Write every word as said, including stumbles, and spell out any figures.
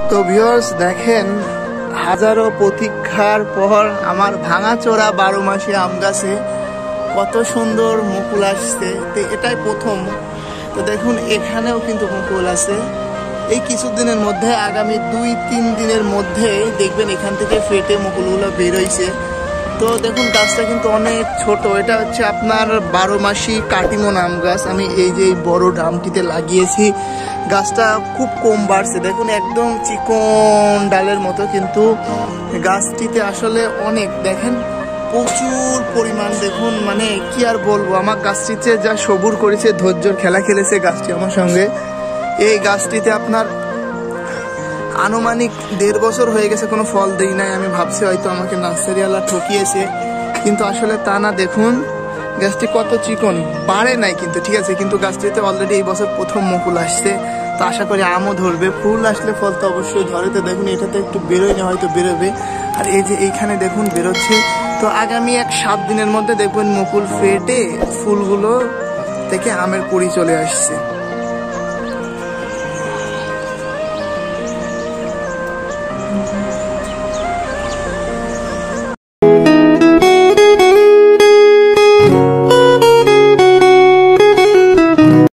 তো ভিউয়ার্স দেখেন, হাজারো প্রতীক্ষার পর আমার ভাঙাচোরা বারো মাসি আম গাছে কত সুন্দর মুকুল আসছে। তো এটাই প্রথম। তো দেখুন এখানেও কিন্তু মুকুল আছে। এই কিছুদিনের মধ্যে, আগামী দুই তিন দিনের মধ্যে দেখবেন এখান থেকে ফেটে মুকুলগুলো বের হয়েছে। তো দেখুন গাছটা কিন্তু অনেক ছোট। এটা হচ্ছে আপনার বারো মাসি কাটিমন আম গাছ। আমি এই যে বড় ড্রামটিতে লাগিয়েছি। গাছটা খুব কম বাড়ছে, দেখুন একদম চিকন ডালের মতো, কিন্তু গাছটিতে আসলে অনেক দেখেন প্রচুর পরিমাণ। দেখুন মানে কি আর বলবো, আমার গাছটিতে যা সবুর করেছে, ধৈর্যর খেলা খেলেছে গাছটি আমার সঙ্গে। এই গাছটিতে আপনার আনুমানিক দেড় বছর হয়ে গেছে কোনো ফল দেই নাই। আমি ভাবছি হয়তো আমাকে নার্সারিওয়ালা ঠকিয়েছে, কিন্তু আসলে তা না। দেখুন গাছটি কত চিকন, বাড়ে নাই কিন্তু, ঠিক আছে, কিন্তু গাছটিতে অলরেডি এই বছর প্রথম মুকুল আসছে। তো আশা করি আমও ধরবে, ফুল আসলে ফল তো অবশ্যই ধরে। তো দেখুন এটাতে একটু বেরোয় না, হয়তো বেরোবে। আর এই যে এইখানে দেখুন বেরোচ্ছে। তো আগামী এক সাত দিনের মধ্যে দেখবেন মুকুল ফেটে ফুলগুলো থেকে আমের কুড়ি চলে আসছে।